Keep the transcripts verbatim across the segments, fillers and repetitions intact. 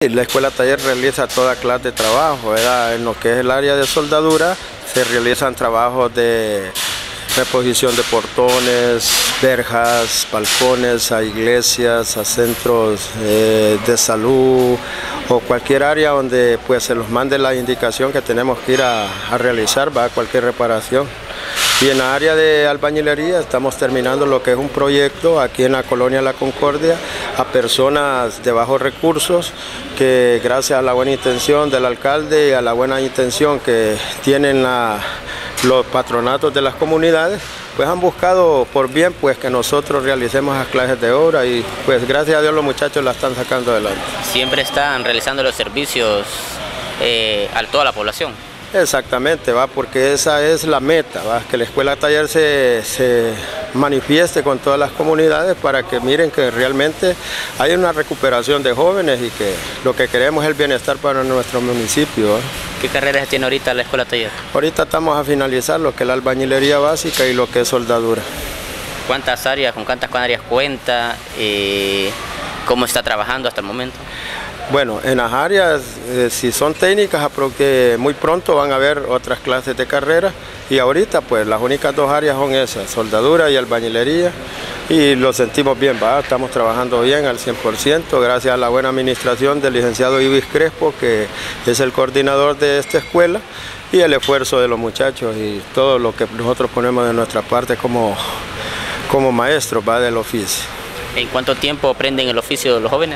La escuela taller realiza toda clase de trabajo, ¿verdad? En lo que es el área de soldadura se realizan trabajos de reposición de portones, verjas, balcones a iglesias, a centros eh, de salud o cualquier área donde pues se nos mande la indicación que tenemos que ir a, a realizar, va a cualquier reparación. Y en la área de albañilería estamos terminando lo que es un proyecto aquí en la colonia La Concordia a personas de bajos recursos que gracias a la buena intención del alcalde y a la buena intención que tienen la, los patronatos de las comunidades, pues han buscado por bien pues que nosotros realicemos las clases de obra y pues gracias a Dios los muchachos la están sacando adelante. Siempre están realizando los servicios eh, a toda la población. Exactamente, va, porque esa es la meta, va, que la escuela taller se, se manifieste con todas las comunidades para que miren que realmente hay una recuperación de jóvenes y que lo que queremos es el bienestar para nuestro municipio. ¿Va? ¿Qué carreras tiene ahorita la escuela taller? Ahorita estamos a finalizar lo que es la albañilería básica y lo que es soldadura. ¿Cuántas áreas, con cuántas áreas cuenta? Eh, ¿Cómo está trabajando hasta el momento? Bueno, en las áreas, eh, si son técnicas, porque muy pronto van a haber otras clases de carrera y ahorita pues las únicas dos áreas son esas, soldadura y albañilería, y lo sentimos bien, ¿va? Estamos trabajando bien al cien por ciento gracias a la buena administración del licenciado Ibis Crespo, que es el coordinador de esta escuela, y el esfuerzo de los muchachos y todo lo que nosotros ponemos de nuestra parte como, como maestros, ¿va? Del oficio. ¿En cuánto tiempo aprenden el oficio de los jóvenes?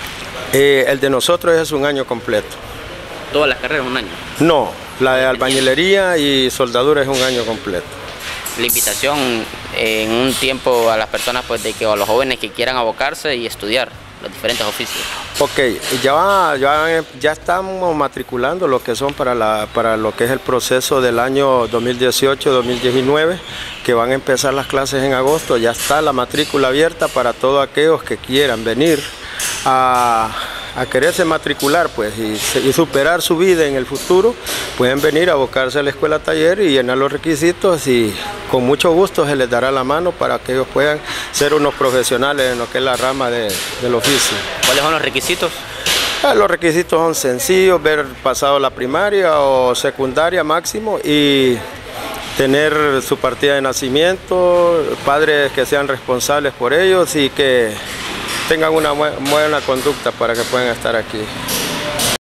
Eh, el de nosotros es un año completo. ¿Todas las carreras un año? No, la de albañilería y soldadura es un año completo. La invitación en un tiempo a las personas, pues, de que a los jóvenes que quieran abocarse y estudiar los diferentes oficios. Ok, ya, ya, ya estamos matriculando lo que son para, la, para lo que es el proceso del año dos mil dieciocho dos mil diecinueve, que van a empezar las clases en agosto. Ya está la matrícula abierta para todos aquellos que quieran venir a, a quererse matricular pues, y, y superar su vida en el futuro. Pueden venir a abocarse a la escuela taller y llenar los requisitos y con mucho gusto se les dará la mano para que ellos puedan ser unos profesionales en lo que es la rama de, del oficio. ¿Cuáles son los requisitos? Ah, los requisitos son sencillos: ver pasado la primaria o secundaria máximo y tener su partida de nacimiento, padres que sean responsables por ellos y que tengan una buena conducta para que puedan estar aquí.